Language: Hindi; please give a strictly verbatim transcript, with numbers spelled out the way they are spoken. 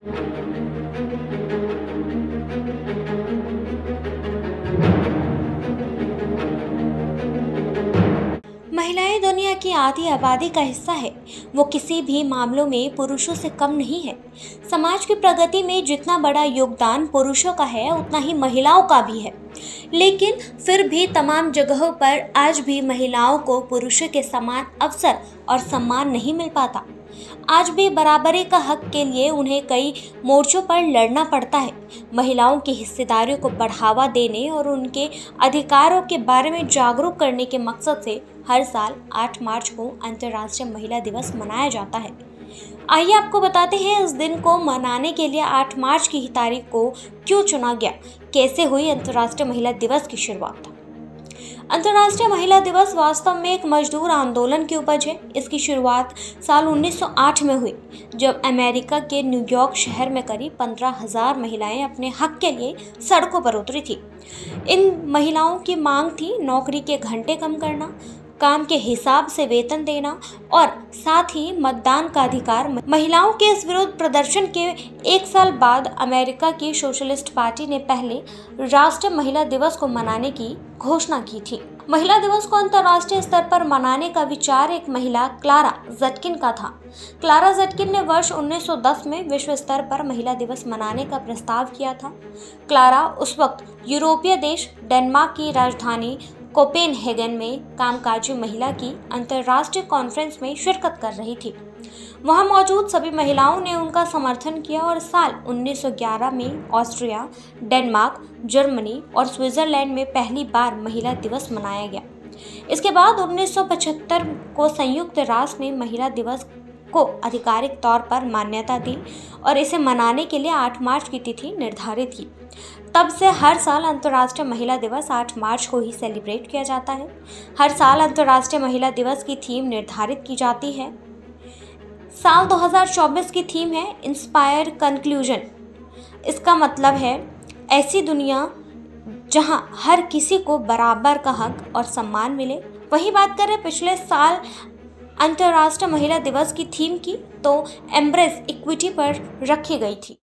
महिलाएं दुनिया की आधी आबादी का हिस्सा है। वो किसी भी मामलों में पुरुषों से कम नहीं है। समाज की प्रगति में जितना बड़ा योगदान पुरुषों का है, उतना ही महिलाओं का भी है। लेकिन फिर भी तमाम जगहों पर आज भी महिलाओं को पुरुषों के समान अवसर और सम्मान नहीं मिल पाता। आज भी बराबरी का हक के लिए उन्हें कई मोर्चों पर लड़ना पड़ता है। महिलाओं की हिस्सेदारी को बढ़ावा देने और उनके अधिकारों के बारे में जागरूक करने के मकसद से हर साल आठ मार्च को अंतर्राष्ट्रीय महिला दिवस मनाया जाता है। आइए आपको बताते हैं इस दिन को मनाने के लिए आठ मार्च की तारीख को क्यों चुना गया, कैसे हुई अंतर्राष्ट्रीय महिला दिवस की शुरुआत। अंतर्राष्ट्रीय महिला दिवस वास्तव में एक मजदूर आंदोलन की उपज है। इसकी शुरुआत साल उन्नीस सौ आठ में हुई, जब अमेरिका के न्यूयॉर्क शहर में करीब पंद्रह हजार महिलाएं अपने हक के लिए सड़कों पर उतरी थी। इन महिलाओं की मांग थी नौकरी के घंटे कम करना, काम के हिसाब से वेतन देना और साथ ही मतदान का अधिकार। महिलाओं के इस विरोध प्रदर्शन के एक साल बाद अमेरिका की सोशलिस्ट पार्टी ने पहले राष्ट्रीय महिला दिवस को मनाने की घोषणा की थी। महिला दिवस को अंतर्राष्ट्रीय स्तर पर मनाने का विचार एक महिला क्लारा ज़ेटकिन का था। क्लारा ज़ेटकिन ने वर्ष उन्नीस सौ दस में विश्व स्तर पर महिला दिवस मनाने का प्रस्ताव किया था। क्लारा उस वक्त यूरोपीय देश डेनमार्क की राजधानी कोपेनहेगन में कामकाजी महिला की अंतर्राष्ट्रीय कॉन्फ्रेंस में शिरकत कर रही थी। वहां मौजूद सभी महिलाओं ने उनका समर्थन किया और साल उन्नीस सौ ग्यारह में ऑस्ट्रिया, डेनमार्क, जर्मनी और स्विट्जरलैंड में पहली बार महिला दिवस मनाया गया। इसके बाद उन्नीस सौ पचहत्तर को संयुक्त राष्ट्र ने महिला दिवस को आधिकारिक तौर पर मान्यता दी और इसे मनाने के लिए आठ मार्च की तिथि निर्धारित की। तब से हर साल अंतर्राष्ट्रीय महिला दिवस आठ मार्च को ही सेलिब्रेट किया जाता है। हर साल अंतर्राष्ट्रीय महिला दिवस की थीम निर्धारित की जाती है। साल दो हज़ार चौबीस की थीम है इंस्पायर कंक्लूजन। इसका मतलब है ऐसी दुनिया जहां हर किसी को बराबर का हक और सम्मान मिले। वही बात करें पिछले साल अंतर्राष्ट्रीय महिला दिवस की थीम की, तो एम्ब्रेस इक्विटी पर रखी गई थी।